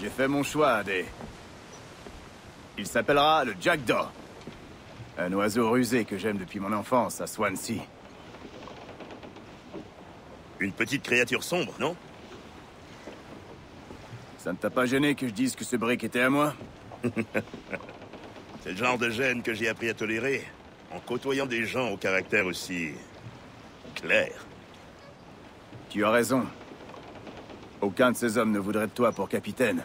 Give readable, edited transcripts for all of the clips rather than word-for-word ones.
J'ai fait mon choix, Adé. Il s'appellera le Jackdaw. Un oiseau rusé que j'aime depuis mon enfance à Swansea. Une petite créature sombre, non? Ça ne t'a pas gêné que je dise que ce brick était à moi? C'est le genre de gêne que j'ai appris à tolérer en côtoyant des gens au caractère aussi... clair. Tu as raison. Aucun de ces hommes ne voudrait de toi pour capitaine.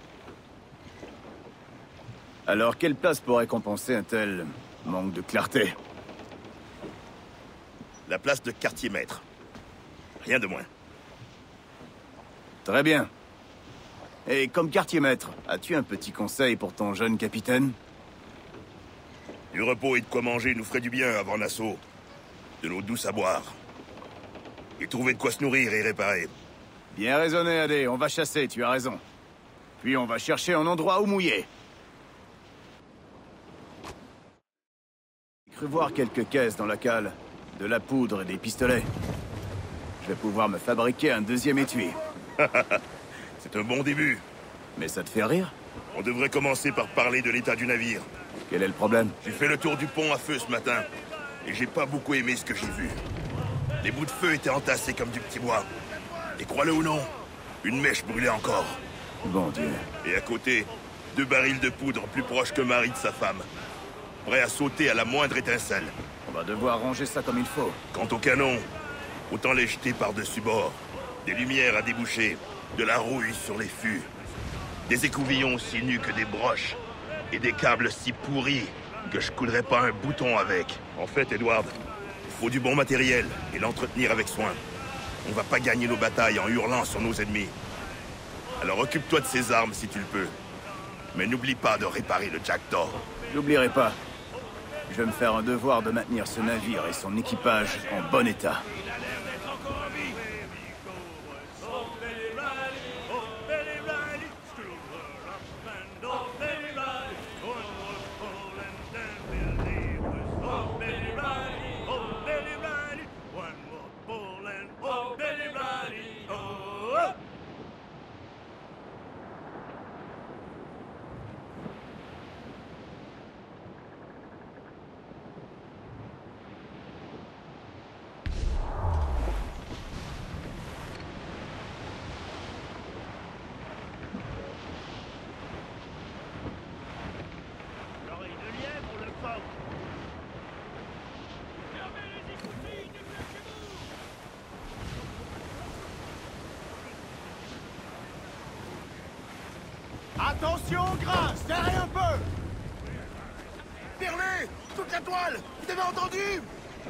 Alors, quelle place pourrait compenser un tel manque de clarté? La place de quartier-maître. Rien de moins. Très bien. Et comme quartier-maître, as-tu un petit conseil pour ton jeune capitaine? Du repos et de quoi manger nous ferait du bien avant l'assaut. De l'eau douce à boire. Et trouver de quoi se nourrir et réparer. Bien raisonné, Adé. On va chasser, tu as raison. Puis on va chercher un endroit où mouiller. J'ai cru voir quelques caisses dans la cale. De la poudre et des pistolets. Je vais pouvoir me fabriquer un deuxième étui. C'est un bon début. Mais ça te fait rire? On devrait commencer par parler de l'état du navire. Quel est le problème? J'ai fait le tour du pont à feu ce matin. Et j'ai pas beaucoup aimé ce que j'ai vu. Les bouts de feu étaient entassés comme du petit bois. Et crois-le ou non, une mèche brûlait encore. Bon Dieu. Et à côté, 2 barils de poudre plus proches que Marie de sa femme. Prêts à sauter à la moindre étincelle. On va devoir ranger ça comme il faut. Quant au canon, autant les jeter par-dessus bord. Des lumières à déboucher, de la rouille sur les fûts. Des écouvillons aussi nus que des broches. Et des câbles si pourris que je coulerais pas un bouton avec. En fait, Edward, il faut du bon matériel et l'entretenir avec soin. On va pas gagner nos batailles en hurlant sur nos ennemis. Alors occupe-toi de ces armes si tu le peux. Mais n'oublie pas de réparer le Jackdaw. J'oublierai pas. Je vais me faire un devoir de maintenir ce navire et son équipage en bon état. Attention, Gras, serrez un peu! Tire-les! Toute la toile! Vous avez entendu?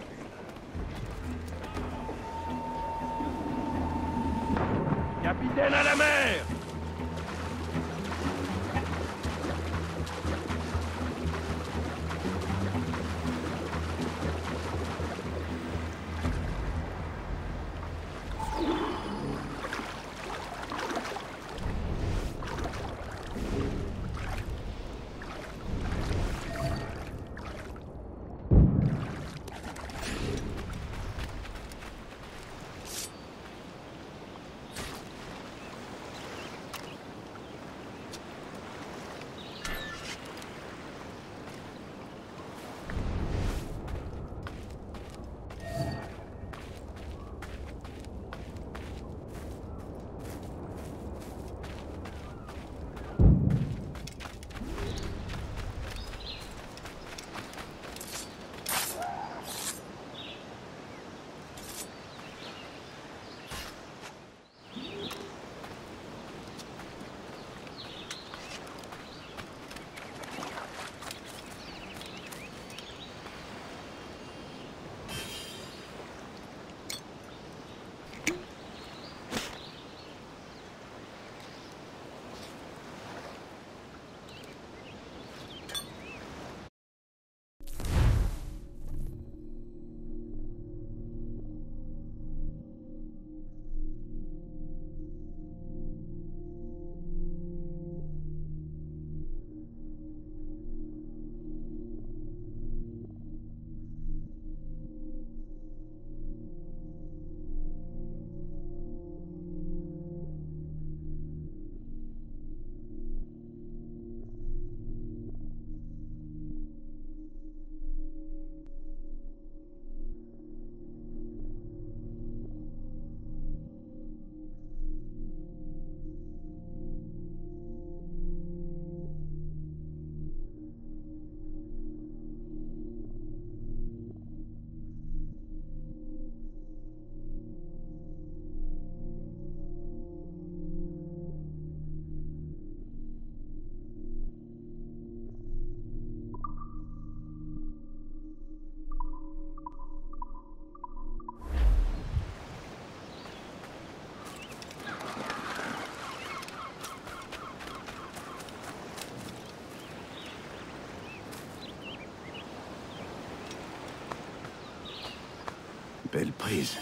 Capitaine à la mer! Belle prise.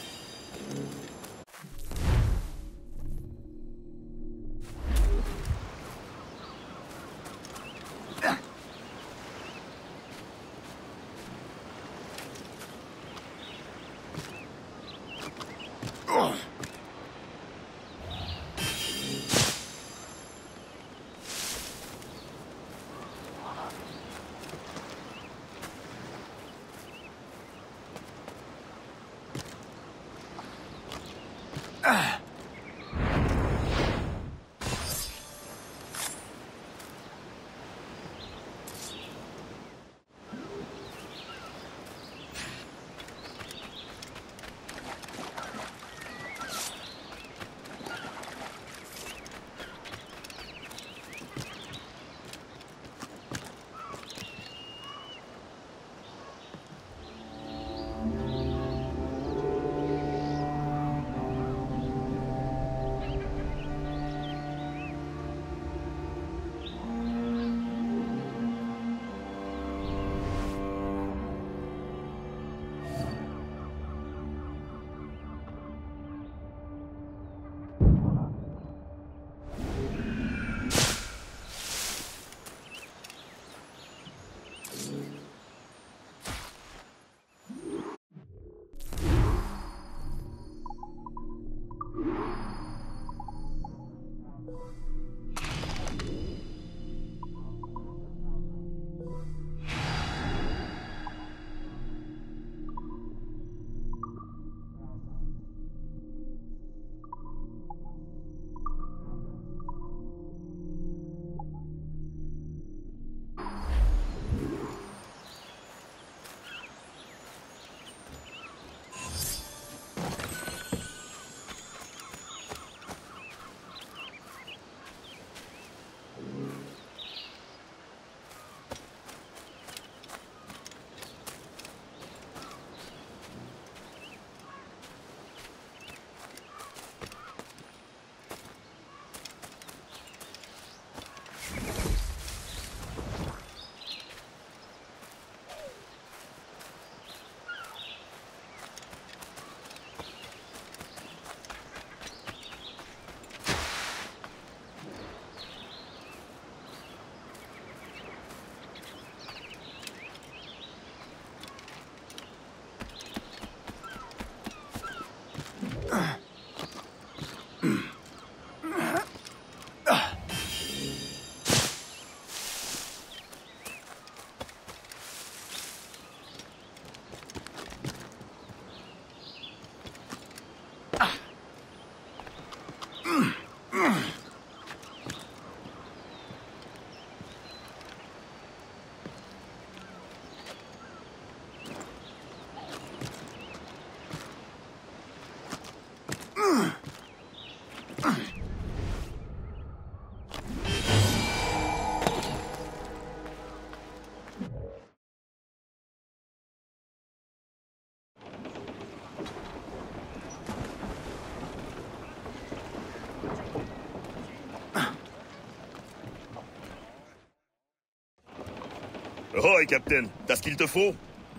Roy, Captain, t'as ce qu'il te faut?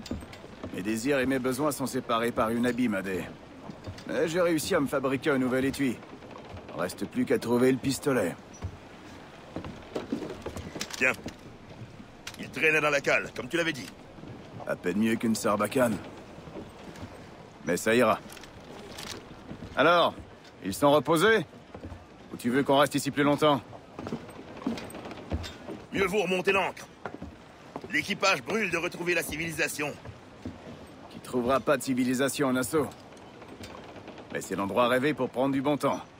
Mes désirs et mes besoins sont séparés par une abîme, Adé. Mais j'ai réussi à me fabriquer un nouvel étui. Reste plus qu'à trouver le pistolet. Tiens. Il traînait dans la cale, comme tu l'avais dit. À peine mieux qu'une sarbacane. Mais ça ira. Alors, ils sont reposés? Ou tu veux qu'on reste ici plus longtemps? Mieux vaut remonter l'ancre. L'équipage brûle de retrouver la civilisation. Qui trouvera pas de civilisation en assaut. Mais c'est l'endroit rêvé pour prendre du bon temps.